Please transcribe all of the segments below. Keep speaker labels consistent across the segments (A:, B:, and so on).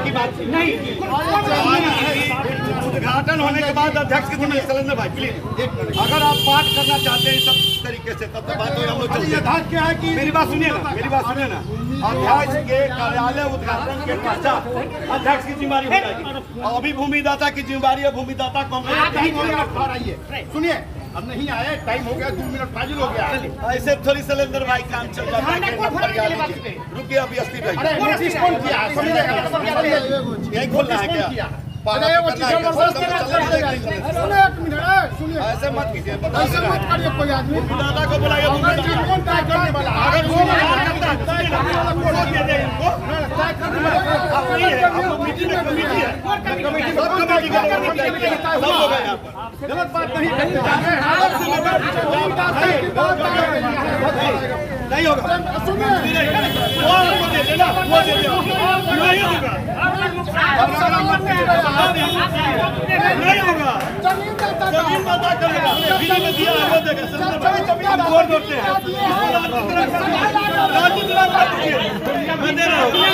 A: की बात नहीं। उद्घाटन होने के बाद अध्यक्ष के सिलेंडर भाई प्लीज, अगर आप पाठ करना चाहते हैं सब तरीके से तब तो बात हो। हम लोग यथार्थ क्या है कि मेरी बात सुनिए ना, अध्यक्ष के कार्यालय उद्घाटन के पश्चात अध्यक्ष की जिम्मेदारी हो जाएगी। अभी भूमिदाता की जिम्मेदारी है, भूमिदाता सुनिए, अब नहीं आए, टाइम हो गया, 2 मिनट फाजिल हो गया। ऐसे थोड़ी सिलेंडर भाई काम चल जाता है। रुकिए अभी अस्ती भाई, यही खोलना है क्या? ऐसे मत कीजिए, ऐसे मत करिए। कोई आदमी दादा को बुलाइए, कौन तय करने वाला? अगर गलत बात नहीं नहीं होगा, नहीं होगा। जमीन दाता करेगा, फ्री में दिया वो देगा। हम वोट देते हैं, मैं दे रहा हूँ।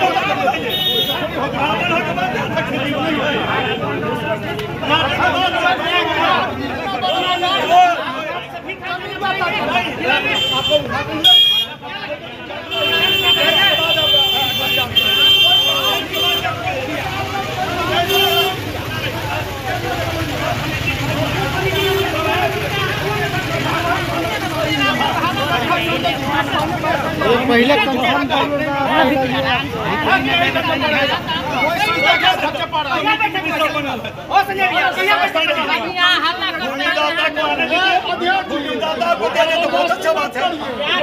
B: पहले कंफर्म
A: भूमिदाता को देने तो बहुत अच्छा बात है।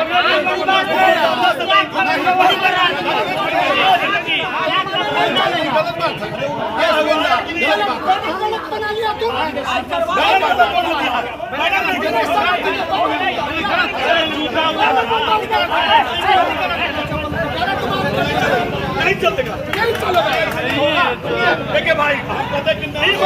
A: नहीं चलेगा, देखिए भाई, पता कि नहीं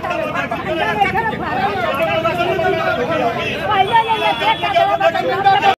A: उद्घाटन के बाद